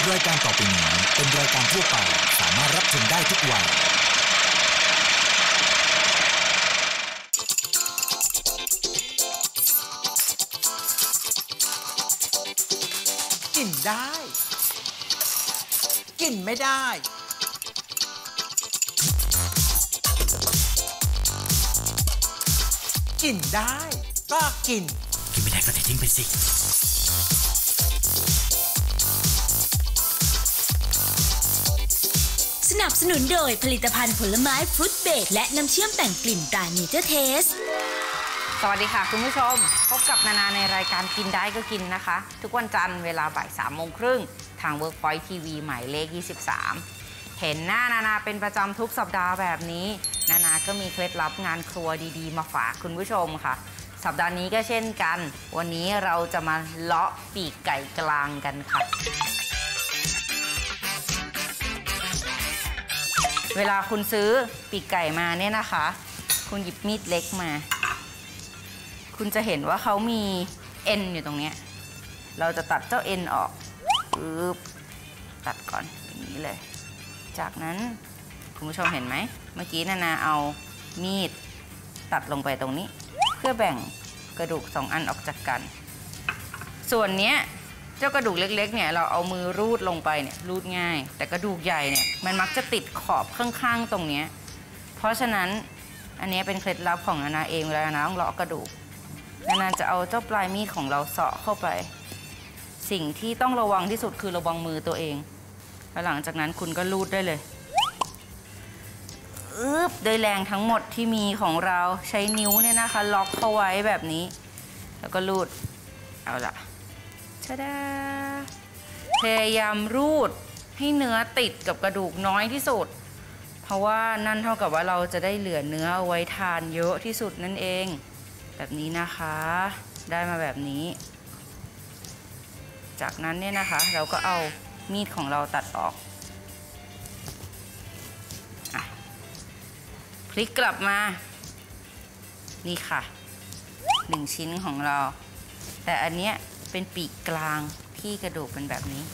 รายการต่อไปนี้เป็นรายการทั่วไปสามารถรับชมได้ทุกวัยกินได้กินไม่ได้กินได้ก็กินไม่ได้ก็ทิ้งไปสิสนับสนุนโดยผลิตภัณฑ์ผลไม้ฟรุตเบรดและน้ำเชื่อมแต่งกลิ่นตราเนเจอร์เทสสวัสดีค่ะคุณผู้ชมพบกับนานาในรายการกินได้ก็กินนะคะทุกวันจันทร์เวลาบ่าย 3:30 น.ทาง Workpoint TV หมายเลข 23 เห็นหน้านานาเป็นประจำทุกสัปดาห์แบบนี้นานาก็มีเคล็ดลับงานครัวดีๆมาฝากคุณผู้ชมค่ะสัปดาห์นี้ก็เช่นกันวันนี้เราจะมาเลาะปีกไก่กลางกันค่ะเวลาคุณซื้อปีกไก่มาเนี่ยนะคะคุณหยิบมีดเล็กมาคุณจะเห็นว่าเขามีเอ็นอยู่ตรงนี้เราจะตัดเจ้าเอ็นออกปึ๊บตัดก่อนอย่างนี้เลยจากนั้นคุณผู้ชมเห็นไหมเมื่อกี้นานาเอามีดตัดลงไปตรงนี้เพื่อแบ่งกระดูก2อันออกจากกันส่วนนี้เจ้ากระดูกเล็กๆเนี่ยเราเอามือรูดลงไปเนี่ยรูดง่ายแต่กระดูกใหญ่เนี่ยมันมักจะติดขอบข้างๆตรงนี้เพราะฉะนั้นอันนี้เป็นเคล็ดลับของนานาเองเวลานานาต้องเลาะกระดูกนานาจะเอาเจ้าปลายมีดของเราเสาะเข้าไปสิ่งที่ต้องระวังที่สุดคือระวังมือตัวเองแล้วหลังจากนั้นคุณก็รูดได้เลยด้วยแรงทั้งหมดที่มีของเราใช้นิ้วเนี่ยนะคะล็อกเข้าไว้แบบนี้แล้วก็รูดเอาล่ะชะดาพยายามรูดให้เนื้อติดกับกระดูกน้อยที่สุดเพราะว่านั่นเท่ากับว่าเราจะได้เหลือเนื้อเอาไว้ทานเยอะที่สุดนั่นเองแบบนี้นะคะได้มาแบบนี้จากนั้นเนี่ยนะคะเราก็เอามีดของเราตัดออกพลิกกลับมานี่ค่ะ1ชิ้นของเราแต่อันเนี้ยเป็นปีกกลางที่กระดูกเป็นแบบนี้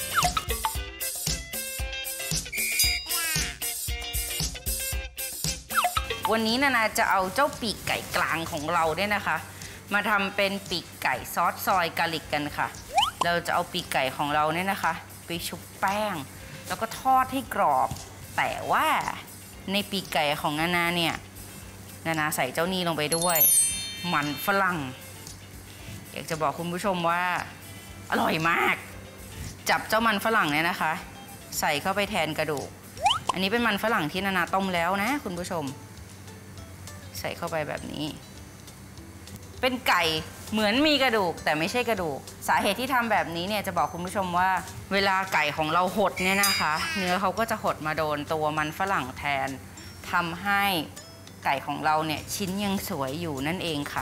วันนี้นานาจะเอาเจ้าปีกไก่กลางของเราเนี่ยนะคะมาทำเป็นปีกไก่ซอสซอยกาลิกกันค่ะเราจะเอาปีกไก่ของเราเนี่ยนะคะไปชุบแป้งแล้วก็ทอดให้กรอบแต่ว่าในปีกไก่ของนานาเนี่ยนานาใส่เจ้านี่ลงไปด้วยมันฝรั่งอยากจะบอกคุณผู้ชมว่าอร่อยมากจับเจ้ามันฝรั่งเนี่ยนะคะใส่เข้าไปแทนกระดูกอันนี้เป็นมันฝรั่งที่นานาต้มแล้วนะคุณผู้ชมใส่เข้าไปแบบนี้เป็นไก่เหมือนมีกระดูกแต่ไม่ใช่กระดูกสาเหตุที่ทำแบบนี้เนี่ยจะบอกคุณผู้ชมว่าเวลาไก่ของเราหดเนี่ยนะคะเนื้อเขาก็จะหดมาโดนตัวมันฝรั่งแทนทำให้ไก่ของเราเนี่ยชิ้นยังสวยอยู่นั่นเองค่ะ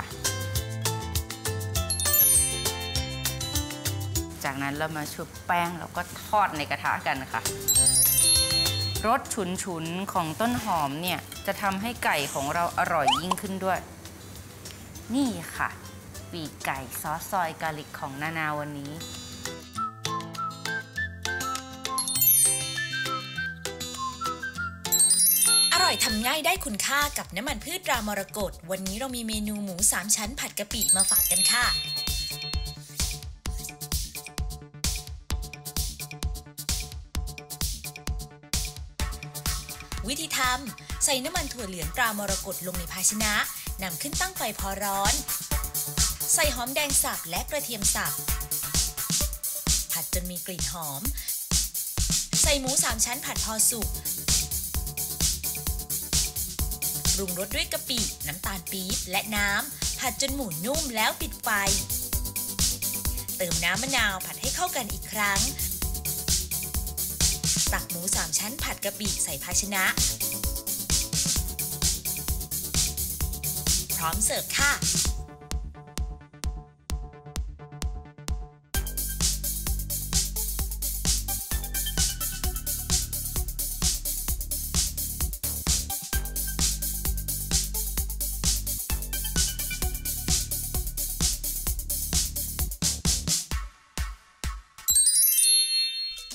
จากนั้นเรามาชุบแป้งแล้วก็ทอดในกระทะกันค่ะรสฉุนๆของต้นหอมเนี่ยจะทำให้ไก่ของเราอร่อยยิ่งขึ้นด้วยนี่ค่ะปีกไก่ซอสซอยกาลิกของนานาวันนี้อร่อยทำง่ายได้คุณค่ากับน้ำมันพืชตรามรกตวันนี้เรามีเมนูหมู3ชั้นผัดกะปิมาฝากกันค่ะวิธีทำใส่น้ำมันถั่วเหลืองตรามรกตลงในภาชนะนำขึ้นตั้งไฟพอร้อนใส่หอมแดงสับและกระเทียมสับผัดจนมีกลิ่นหอมใส่หมู3ชั้นผัดพอสุกปรุงรสด้วยกะปิน้ำตาลปี๊บและน้ำผัดจนหมูนุ่มแล้วปิดไฟเติมน้ำมะนาวผัดให้เข้ากันอีกครั้งตักหมู3ชั้นผัดกะปิใส่ภาชนะพร้อมเสิร์ฟค่ะ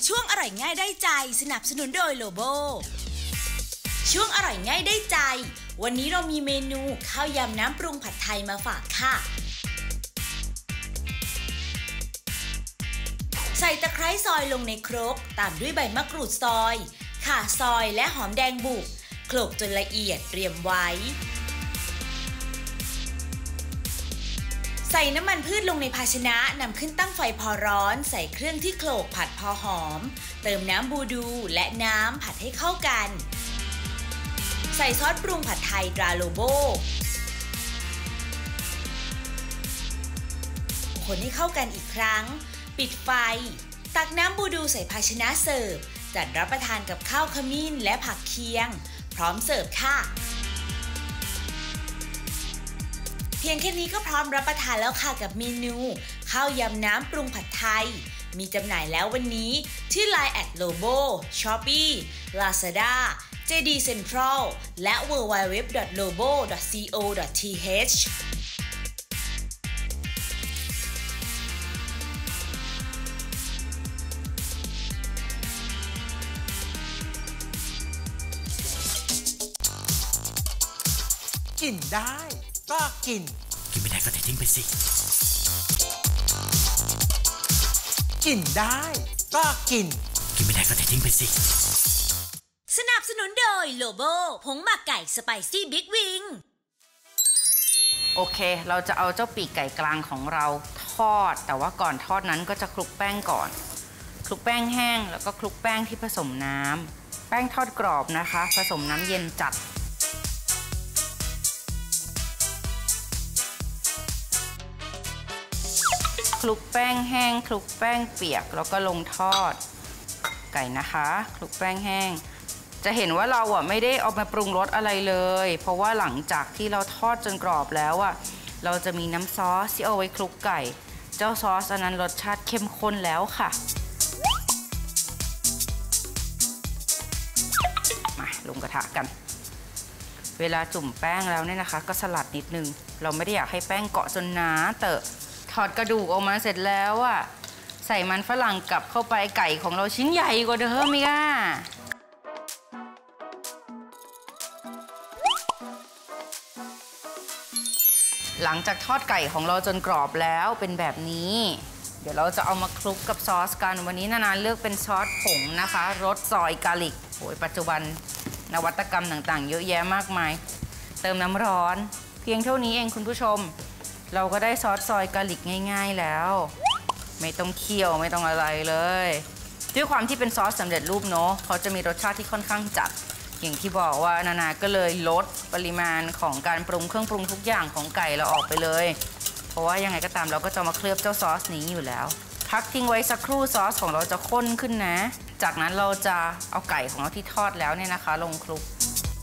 ช่วงอร่อยง่ายได้ใจสนับสนุนโดยโลโบช่วงอร่อยง่ายได้ใจวันนี้เรามีเมนูข้าวยำน้ำปรุงผัดไทยมาฝากค่ะใส่ตะไคร้ซอยลงในครกตามด้วยใบมะกรูดซอยข่าซอยและหอมแดงบุกโขลกจนละเอียดเตรียมไว้ใส่น้ำมันพืชลงในภาชนะนำขึ้นตั้งไฟพอร้อนใส่เครื่องที่โขลกผัดพอหอมเติมน้ำบูดูและน้ำผัดให้เข้ากันใส่ซอสปรุงผัดไทยตราโลโบคนให้เข้ากันอีกครั้งปิดไฟตักน้ำบูดูใส่ภาชนะเสิร์ฟจัดรับประทานกับข้าวขมิ้นและผักเคียงพร้อมเสิร์ฟค่ะเพียงแค่นี้ก็พร้อมรับประทานแล้วค่ะกับเมนูข้าวยำน้ำปรุงผัดไทยมีจำหน่ายแล้ววันนี้ที่ Line @lobo Shopee Lazada JD Central และ www.lobo.co.th กินได้ก็กินไม่ได้ก็เททิ้งไปสิกินได้ก็กินไม่ได้ก็เททิ้งไปสิสนับสนุนโดยโลโบผงหมักไก่สไปซี่บิ๊กวิงโอเคเราจะเอาเจ้าปีกไก่กลางของเราทอดแต่ว่าก่อนทอดนั้นก็จะคลุกแป้งก่อนคลุกแป้งแห้งแล้วก็คลุกแป้งที่ผสมน้ำแป้งทอดกรอบนะคะผสมน้ำเย็นจัดคลุกแป้งแห้งคลุกแป้งเปียกแล้วก็ลงทอดไก่นะคะคลุกแป้งแห้งจะเห็นว่าเราไม่ได้เอามาปรุงรสอะไรเลยเพราะว่าหลังจากที่เราทอดจนกรอบแล้วเราจะมีน้ำซอสที่เอาไว้คลุกไก่เจ้าซอสอันนั้นรสชาติเข้มข้นแล้วค่ะมาลงกระทะกันเวลาจุ่มแป้งแล้วเนี่ยนะคะก็สลัดนิดนึงเราไม่ได้อยากให้แป้งเกาะจนหนาเตอะถอดกระดูกออกมาเสร็จแล้วใส่มันฝรั่งกลับเข้าไปไก่ของเราชิ้นใหญ่กว่าเดิมอีกหลังจากทอดไก่ของเราจนกรอบแล้วเป็นแบบนี้เดี๋ยวเราจะเอามาคลุกกับซอสกันวันนี้นาเลือกเป็นซอสผงนะคะรสซอยกาลิกโอ้ยปัจจุบันนวัตกรรมต่างๆเยอะแยะมากมายเติมน้ำร้อนเพียงเท่านี้เองคุณผู้ชมเราก็ได้ซอสซอยกาลิกง่ายๆแล้วไม่ต้องเคี่ยวไม่ต้องอะไรเลยด้วยความที่เป็นซอสสำเร็จรูปเนาะเขาจะมีรสชาติที่ค่อนข้างจัดอย่างที่บอกว่านาก็เลยลดปริมาณของการปรุงเครื่องปรุงทุกอย่างของไก่เราออกไปเลยเพราะว่ายังไงก็ตามเราก็จะมาเคลือบเจ้าซอสนี้อยู่แล้วพักทิ้งไว้สักครู่ซอสของเราจะข้นขึ้นนะจากนั้นเราจะเอาไก่ของเราที่ทอดแล้วเนี่ยนะคะลงคลุก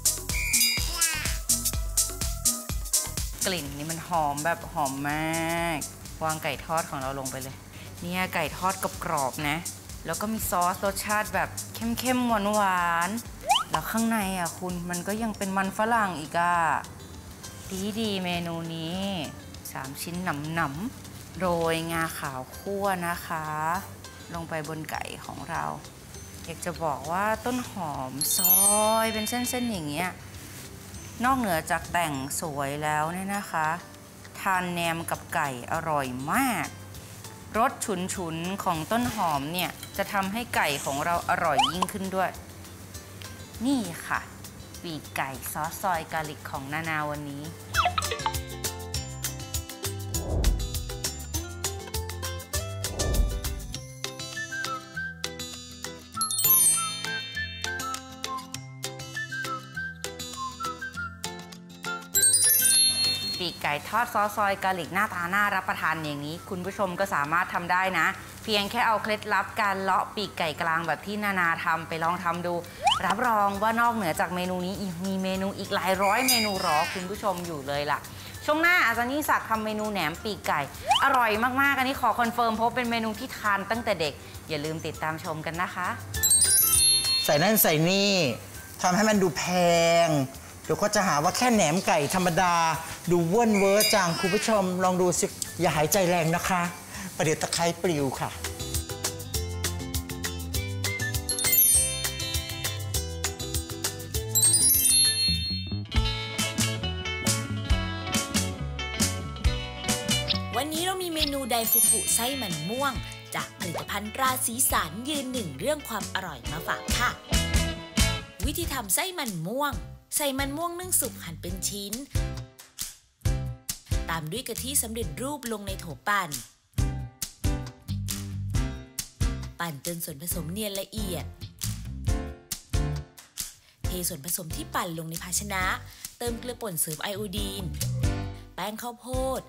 กลิ่นนี่มันหอมแบบหอมมากวางไก่ทอดของเราลงไปเลยเนี่ยไก่ทอดกรอบๆนะแล้วก็มีซอสรสชาติแบบเข้มๆหวานๆแล้วข้างในคุณมันก็ยังเป็นมันฝรั่งอีกดีเมนูนี้3ชิ้นหนำๆโรยงาขาวคั่วนะคะลงไปบนไก่ของเราอยากจะบอกว่าต้นหอมซอยเป็นเส้นๆอย่างเงี้ยนอกเหนือจากแต่งสวยแล้วเนี่ยนะคะทานแหนมกับไก่อร่อยมากรสฉุนๆของต้นหอมเนี่ยจะทำให้ไก่ของเราอร่อยยิ่งขึ้นด้วยนี่ค่ะปีกไก่ซอสซอยกาลิกของนาวันนี้ปีกไก่ทอดซอสซอยกาลิกหน้าตาน่ารับประทานอย่างนี้คุณผู้ชมก็สามารถทำได้นะเพียงแค่เอาเคล็ดลับการเลาะปีกไก่กลางแบบที่นาทำไปลองทำดูรับรองว่านอกเหนือจากเมนูนี้มีเมนูอีกหลายร้อยเมนูรอคุณผู้ชมอยู่เลยล่ะช่วงหน้าอาจารย์นิสักทำเมนูแหนมปีกไก่อร่อยมากๆอันนี้ขอคอนเฟิร์มเพราะเป็นเมนูที่ทานตั้งแต่เด็กอย่าลืมติดตามชมกันนะคะใส่นั่นใส่นี่ทำให้มันดูแพงเดี๋ยวก็จะหาว่าแค่แหนมไก่ธรรมดาดูเว่นเวอร์จังคุณผู้ชมลองดูสิอย่าหายใจแรงนะคะประเดี๋ยวตะไคร้ปลิวค่ะนูไดฟุกุไส้มันม่วงจากผลิตภัณฑ์ราศีสันยืนหนึ่งเรื่องความอร่อยมาฝากค่ะ วิธีทำไส้มันม่วงใส่มันม่วงนึ่งสุกหั่นเป็นชิ้นตามด้วยกะทิสำเร็จรูปลงในโถปั่นจนส่วนผสมเนียนละเอียดเทส่วนผสมที่ปั่นลงในภาชนะเติมเกลือป่นเสริมไอโอดีนแป้งข้าวโพด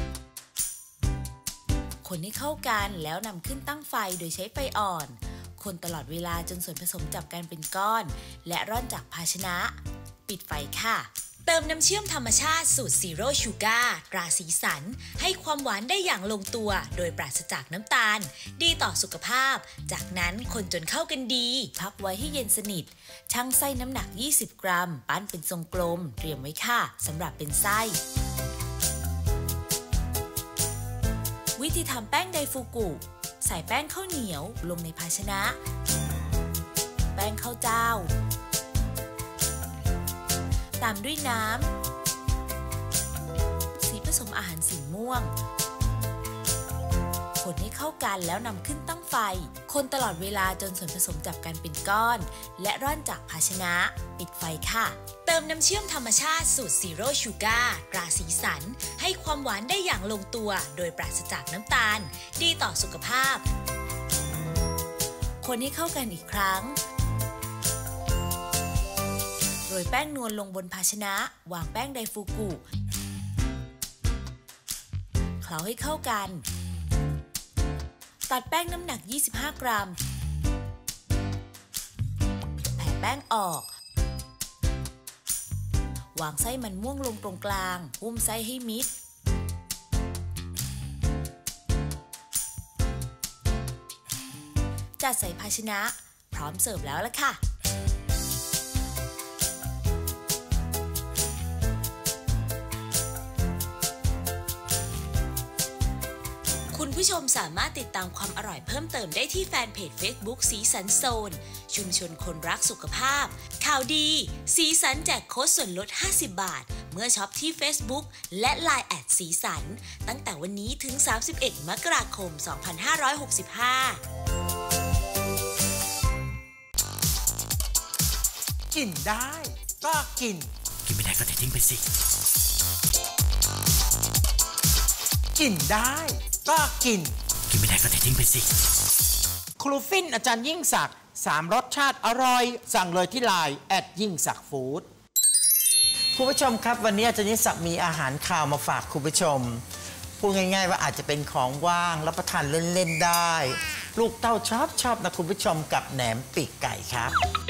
คนให้เข้ากันแล้วนำขึ้นตั้งไฟโดยใช้ไฟอ่อนคนตลอดเวลาจนส่วนผสมจับกันเป็นก้อนและร่อนจากภาชนะปิดไฟค่ะเติมน้ำเชื่อมธรรมชาติสูตร Zero Sugar ตราสีสันให้ความหวานได้อย่างลงตัวโดยปราศจากน้ำตาลดีต่อสุขภาพจากนั้นคนจนเข้ากันดีพักไว้ให้เย็นสนิทชั่งไส้น้ำหนัก20 กรัมปั้นเป็นทรงกลมเตรียมไว้ค่ะสำหรับเป็นไส้วิธีทำแป้งไดฟูกุใส่แป้งข้าวเหนียวลงในภาชนะแป้งข้าวเจ้าตามด้วยน้ำสีผสมอาหารสีม่วงคนให้เข้ากันแล้วนำขึ้นตั้งไฟคนตลอดเวลาจนส่วนผสมจับกันเป็นก้อนและร่อนจากภาชนะปิดไฟค่ะเติมน้ำเชื่อมธรรมชาติสูตร Zero Sugar ตราสีสันให้ความหวานได้อย่างลงตัวโดยปราศจากน้ำตาลดีต่อสุขภาพคนให้เข้ากันอีกครั้งโรยแป้งนวลลงบนภาชนะวางแป้งไดฟูกุเคล้าให้เข้ากันตัดแป้งน้ำหนัก25 กรัมแผ่แป้งออกวางไส้มันม่วงลงตรงกลางหุ้มไส้ให้มิดจัดใส่ภาชนะพร้อมเสิร์ฟแล้วล่ะค่ะคุณผู้ชมสามารถติดตามความอร่อยเพิ่มเติมได้ที่แฟนเพจ Facebook สีสันโซนชุมชนคนรักสุขภาพข่าวดีสีสันแจกโค้ดส่วนลด50 บาทเมื่อช็อปที่ Facebook และ LINE แอดสีสันตั้งแต่วันนี้ถึง31 มกราคม 2565 กินได้ก็กินไม่ได้ก็ทิ้งไปสิกินได้ก็กินไม่ได้ก็ทิ้งไปสิครูฟินอาจารย์ยิ่งศักดิ์3 รสชาติอร่อยสั่งเลยที่ LINE แอดยิ่งศักดิ์ฟู้ดคุณผู้ชมครับวันนี้อาจารย์ยิ่งศักดิ์มีอาหารคาวมาฝากคุณผู้ชมพูดง่ายๆว่าอาจจะเป็นของว่างรับประทานเล่นๆได้ลูกเต้าชอบนะคุณผู้ชมกับแหนมปีกไก่ครับ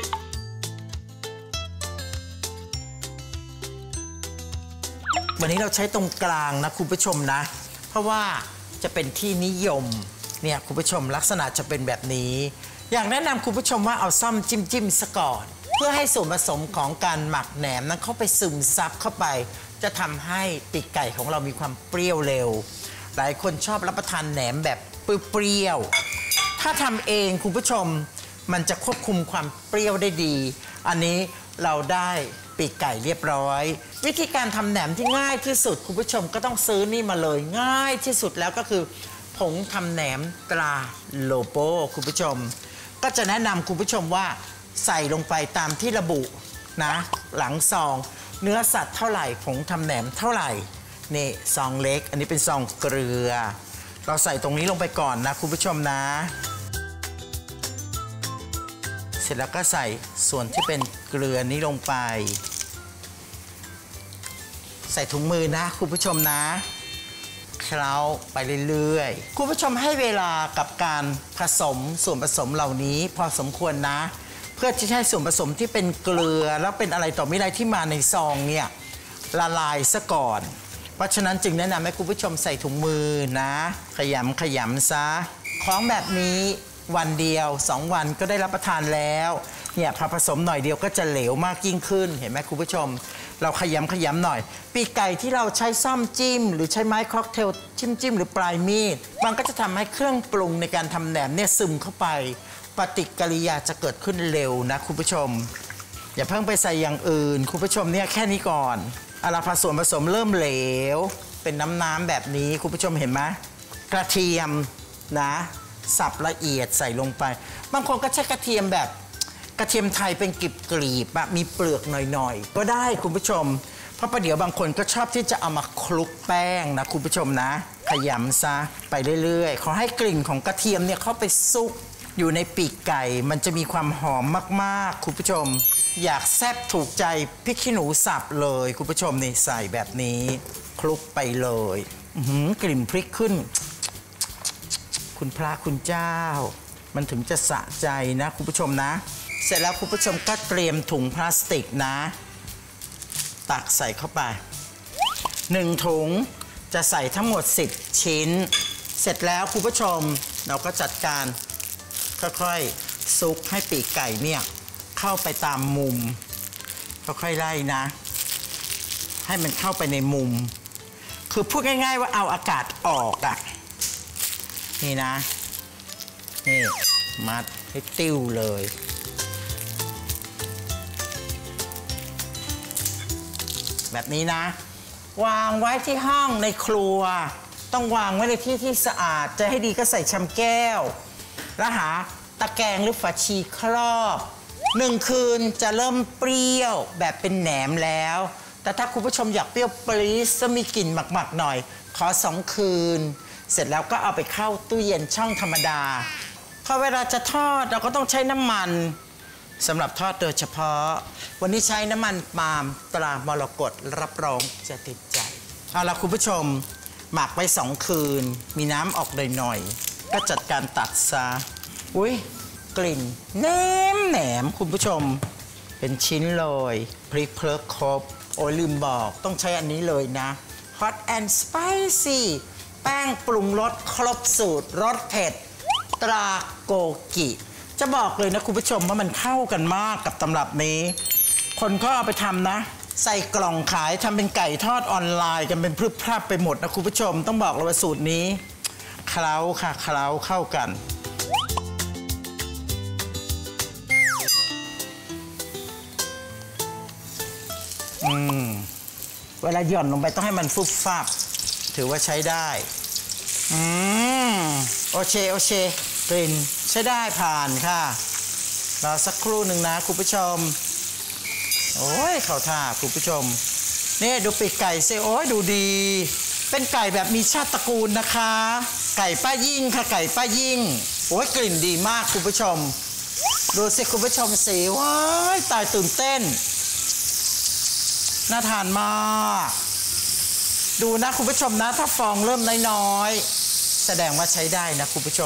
วันนี้เราใช้ตรงกลางนะคุณผู้ชมนะเพราะว่าจะเป็นที่นิยมเนี่ยคุณผู้ชมลักษณะจะเป็นแบบนี้อยากแนะนำคุณผู้ชมว่าเอาซ่อมจิ้มซะก่อนเพื่อให้ส่วนผสมของการหมักแหนมนั้นเข้าไปซึมซับเข้าไปจะทำให้ปีกไก่ของเรามีความเปรี้ยวเร็วหลายคนชอบรับประทานแหนมแบบเปรี้ยวถ้าทำเองคุณผู้ชมมันจะควบคุมความเปรี้ยวได้ดีอันนี้เราได้ปีกไก่เรียบร้อยวิธีการทำแหนมที่ง่ายที่สุดคุณผู้ชมก็ต้องซื้อนี่มาเลยง่ายที่สุดแล้วก็คือผงทำแหนมตราโลโปคุณผู้ชมก็จะแนะนำคุณผู้ชมว่าใส่ลงไปตามที่ระบุนะหลังซองเนื้อสัตว์เท่าไหร่ผงทำแหนมเท่าไหร่นี่ซองเล็กอันนี้เป็นซองเกลือเราใส่ตรงนี้ลงไปก่อนนะคุณผู้ชมนะเสร็จแล้วก็ใส่ส่วนที่เป็นเกลือนี้ลงไปใส่ถุงมือนะคุณผู้ชมนะเคล้าไปเรื่อยๆคุณผู้ชมให้เวลากับการผสมส่วนผสมเหล่านี้พอสมควรนะเพื่อที่จะให้ส่วนผสมที่เป็นเกลือแล้วเป็นอะไรต่อมิอะไรที่มาในซองเนี่ยละลายซะก่อนเพราะฉะนั้นจึงแนะนำให้คุณผู้ชมใส่ถุงมือนะขยำซะของแบบนี้วันเดียว2 วันก็ได้รับประทานแล้วเนี่ยพอผสมหน่อยเดียวก็จะเหลวมากยิ่งขึ้นเห็นไหมคุณผู้ชมเราขยำหน่อยปีกไก่ที่เราใช้ซ่อมจิ้มหรือใช้ไม้ค็อกเทลจิ้มหรือปลายมีดมันก็จะทำให้เครื่องปรุงในการทำแหนมเนี่ยซึมเข้าไปปฏิกิริยาจะเกิดขึ้นเร็วนะคุณผู้ชมอย่าเพิ่งไปใส่อย่างอื่นคุณผู้ชมเนี่ยแค่นี้ก่อนเอาล่ะพอส่วนผสมเริ่มเหลวเป็นน้ำแบบนี้คุณผู้ชมเห็นไหมกระเทียมนะสับละเอียดใส่ลงไปบางคนก็ใช้กระเทียมแบบกระเทียมไทยเป็นกลีบๆมีเปลือกหน่อยๆก็ได้คุณผู้ชมเพราะประเดี๋ยวบางคนก็ชอบที่จะเอามาคลุกแป้งนะคุณผู้ชมนะขยำซะไปเรื่อยๆขอให้กลิ่นของกระเทียมเนี่ยเข้าไปซุกอยู่ในปีกไก่มันจะมีความหอมมากๆคุณผู้ชมอยากแซ่บถูกใจพริกขี้หนูสับเลยคุณผู้ชมนี่ใส่แบบนี้คลุกไปเลยกลิ่นพริกขึ้นคุณพระคุณเจ้ามันถึงจะสะใจนะคุณผู้ชมนะเสร็จแล้วคุณผู้ชมก็เตรียมถุงพลาสติกนะตักใส่เข้าไป1ถุงจะใส่ทั้งหมด10ชิ้นเสร็จแล้วคุณผู้ชมเราก็จัดการค่อยๆซุกให้ปีกไก่เนี่ยเข้าไปตามมุมค่อยๆไล่นะให้มันเข้าไปในมุมคือพูดง่ายๆว่าเอาอากาศออกอ่ะนี่นะนี่มัดให้ติ้วเลยแบบนี้นะวางไว้ที่ห้องในครัวต้องวางไว้ในที่ที่สะอาดจะให้ดีก็ใส่ชำแก้วแล้วหาตะแกรงหรือฝาชีครอบ1 คืนจะเริ่มเปรี้ยวแบบเป็นแหนมแล้วแต่ถ้าคุณผู้ชมอยากเปรี้ยวปรี๊ดจะมีกลิ่นหมักๆหน่อยขอ2 คืนเสร็จแล้วก็เอาไปเข้าตู้เย็นช่องธรรมดาพอเวลาจะทอดเราก็ต้องใช้น้ำมันสำหรับทอดโดยเฉพาะวันนี้ใช้น้ำมันปาล์มตรามรกตรับรองจะติดใจเอาล่ะคุณผู้ชมหมักไว้2 คืนมีน้ำออกหน่อยๆก็จัดการตัดซะอุ้ยกลิ่นแหนมคุณผู้ชมเป็นชิ้นเลยพริกเพลิกครบโอ้ยลืมบอกต้องใช้อันนี้เลยนะ Hot and Spicy แป้งปรุงรสครบสูตรรสเผ็ดตราโกกิจะบอกเลยนะคุณผู้ชมว่ามันเข้ากันมากกับตำรับนี้คนก็เอาไปทำนะใส่กล่องขายทำเป็นไก่ทอดออนไลน์กันเป็นพรึบพรับไปหมดนะคุณผู้ชมต้องบอกเลยว่าสูตรนี้เคล้าค่ะเคล้าเข้ากันเวลาหย่อนลงไปต้องให้มันฟุบฟับถือว่าใช้ได้โอเคกลิ่นใช้ได้ผ่านค่ะรอสักครู่หนึ่งนะคุณผู้ชมโอ้ยเข้าท่าคุณผู้ชมนี่ดูปีกไก่สิโอ้ยดูดีเป็นไก่แบบมีชาติตระกูลนะคะไก่ป้ายิ่งค่ะไก่ป้ายิ่งโอ้ยกลิ่นดีมากคุณผู้ชมดูสิคุณผู้ชมสิว้ายตายตื่นเต้นน่าทานมากดูนะคุณผู้ชมนะถ้าฟองเริ่มน้อยๆแสดงว่าใช้ได้นะคุณผู้ชม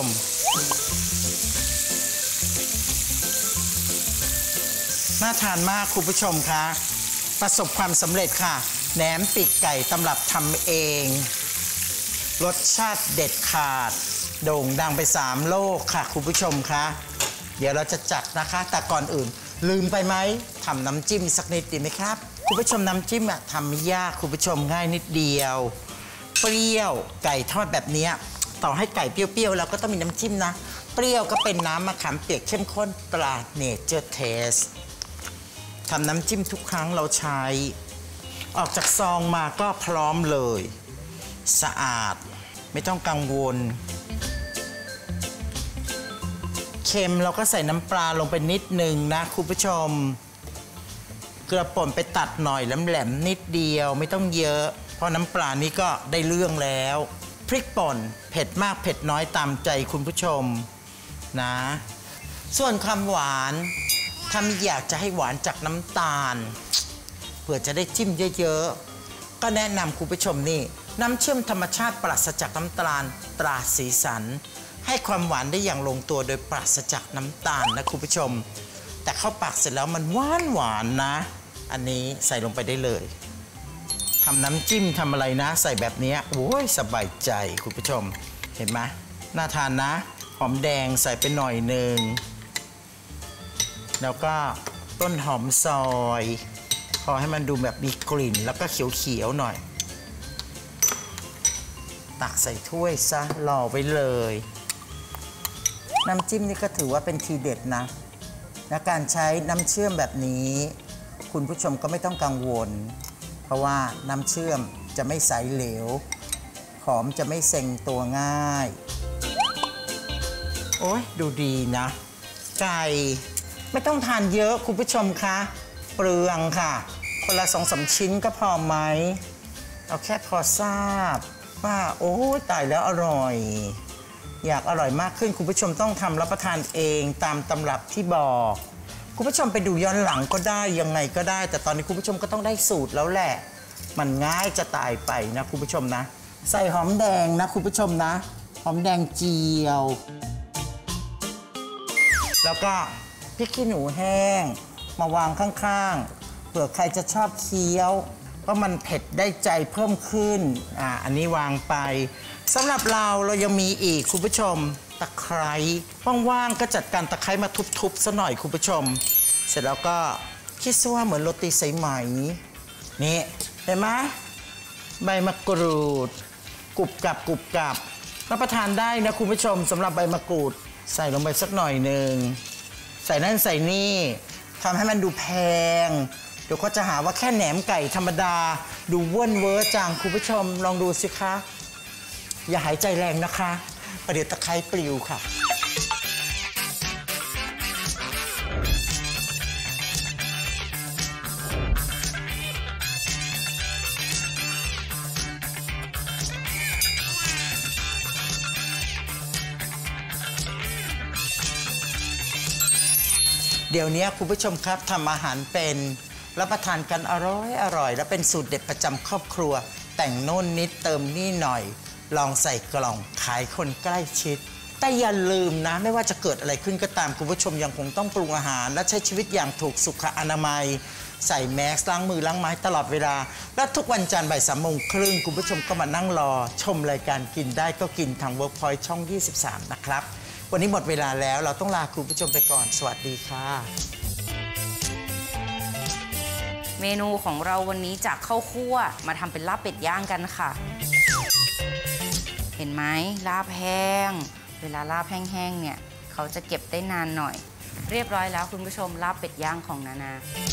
น่าทานมากคุณผู้ชมคะประสบความสำเร็จค่ะแหนมปีกไก่ตำรับทำเองรสชาติเด็ดขาดโด่งดังไป3 โลกค่ะคุณผู้ชมคะเดี๋ยวเราจะจัดนะคะแต่ก่อนอื่นลืมไปไหมทำน้ำจิ้มสักนิดดีไหมครับคุณผู้ชมน้ำจิ้มทำไม่ยากคุณผู้ชมง่ายนิดเดียวเปรี้ยวไก่ทอดแบบนี้ต่อให้ไก่เปรี้ยวๆแล้วก็ต้องมีน้ำจิ้มนะเปรี้ยวก็เป็นน้ำมะขามเปียกเข้มข้นตราเนเจอร์เทสทำน้ำจิ้มทุกครั้งเราใช้ออกจากซองมาก็พร้อมเลยสะอาดไม่ต้องกังวลเค็มเราก็ใส่น้ำปลาลงไปนิดนึงนะคุณผู้ชมเกลือป่นไปตัดหน่อยแหลมๆนิดเดียวไม่ต้องเยอะเพราะน้ำปลานี้ก็ได้เรื่องแล้วพริกป่นเผ็ดมากเผ็ดน้อยตามใจคุณผู้ชมนะส่วนความหวานถ้าไม่อยากจะให้หวานจากน้ำตาลเพื่อจะได้จิ้มเยอะๆก็แนะนำคุณผู้ชมนี่น้ำเชื่อมธรรมชาติปราศจากน้ำตาลตราสีสันให้ความหวานได้อย่างลงตัวโดยปราศจากน้ำตาลนะคุณผู้ชมแต่เข้าปากเสร็จแล้วมันหวานนะอันนี้ใส่ลงไปได้เลยทำน้ำจิ้มทำอะไรนะใส่แบบนี้โอ้ยสบายใจคุณผู้ชมเห็นไหมน่าทานนะหอมแดงใส่ไปหน่อยหนึ่งแล้วก็ต้นหอมซอยพอให้มันดูแบบมีกลิ่นแล้วก็เขียวๆหน่อยตักใส่ถ้วยซะรอไว้เลยน้ำจิ้มนี่ก็ถือว่าเป็นทีเด็ดนะและการใช้น้ำเชื่อมแบบนี้คุณผู้ชมก็ไม่ต้องกังวลเพราะว่าน้ำเชื่อมจะไม่ใสเหลวขอมจะไม่เซ็งตัวง่ายโอ้ยดูดีนะไก่ไม่ต้องทานเยอะคุณผู้ชมคะเปลืองค่ะคนละ2-3 ชิ้นก็พอไหมเอาแค่พอทราบว่าโอ้ยตายแล้วอร่อยอยากอร่อยมากขึ้นคุณผู้ชมต้องทำรับประทานเองตามตำรับที่บอกคุณผู้ชมไปดูย้อนหลังก็ได้ยังไงก็ได้แต่ตอนนี้คุณผู้ชมก็ต้องได้สูตรแล้วแหละมันง่ายจะตายไปนะคุณผู้ชมนะใส่หอมแดงนะคุณผู้ชมนะหอมแดงเจียวแล้วก็พริกขี้หนูแห้งมาวางข้างๆเผื่อใครจะชอบเคี้ยวว่ามันเผ็ดได้ใจเพิ่มขึ้นอันนี้วางไปสำหรับเรายังมีอีกคุณผู้ชมตะไคร้ว่างๆก็จัดการตะไคร้มาทุบๆซะหน่อยคุณผู้ชมเสร็จแล้วก็คิดซะว่าเหมือนโรตีสายไหมนี่เห็นไหมใบมะกรูดกรุบกรับรับประทานได้นะคุณผู้ชมสำหรับใบมะกรูดใส่ลงไปสักหน่อยหนึ่งใส่นั่นใส่นี่ทำให้มันดูแพงเดี๋ยวเขาจะหาว่าแค่แหนมไก่ธรรมดาดูเว่นเวอร์จังคุณผู้ชมลองดูสิคะอย่าหายใจแรงนะคะประเดี๋ยวตะไคร้ปลิวค่ะเดี๋ยวนี้คุณผู้ชมครับทำอาหารเป็นรับประทานกันอร่อยและเป็นสูตรเด็ดประจำครอบครัวแต่งโน่นนิดเติมนี่หน่อยลองใส่กล่องขายคนใกล้ชิดแต่อย่าลืมนะไม่ว่าจะเกิดอะไรขึ้นก็ตามคุณผู้ชมยังคงต้องปรุงอาหารและใช้ชีวิตอย่างถูกสุขอนามัยใส่แมสล้างมือล้างไม้ตลอดเวลาและทุกวันจันทร์บ่าย 3:30 คุณผู้ชมก็มานั่งรอชมรายการกินได้ก็กินทาง Workpoint ช่อง 23 นะครับวันนี้หมดเวลาแล้วเราต้องลาคุณผู้ชมไปก่อนสวัสดีค่ะเมนูของเราวันนี้จากข้าวคั่วมาทำเป็นลาบเป็ดย่างกันค่ะเห็นไหมลาบแห้งเวลาลาบแห้งๆเนี่ยเขาจะเก็บได้นานหน่อยเรียบร้อยแล้วคุณผู้ชมลาบเป็ดย่างของนานา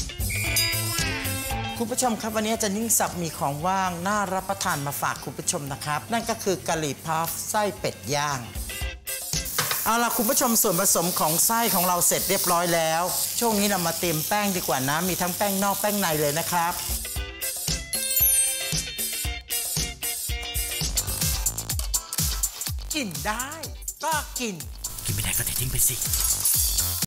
คุณผู้ชมครับวันนี้จะนิ่งสับมีของว่างน่ารับประทานมาฝากคุณผู้ชมนะครับนั่นก็คือกะหรี่พัฟไส้เป็ดย่างเอาล่ะคุณผู้ชมส่วนผสมของไส้ของเราเสร็จเรียบร้อยแล้วช่วงนี้เรามาเตรียมแป้งดีกว่านะมีทั้งแป้งนอกแป้งในเลยนะครับกินได้ก็กินกินไม่ได้ก็ทิ้งไปสิ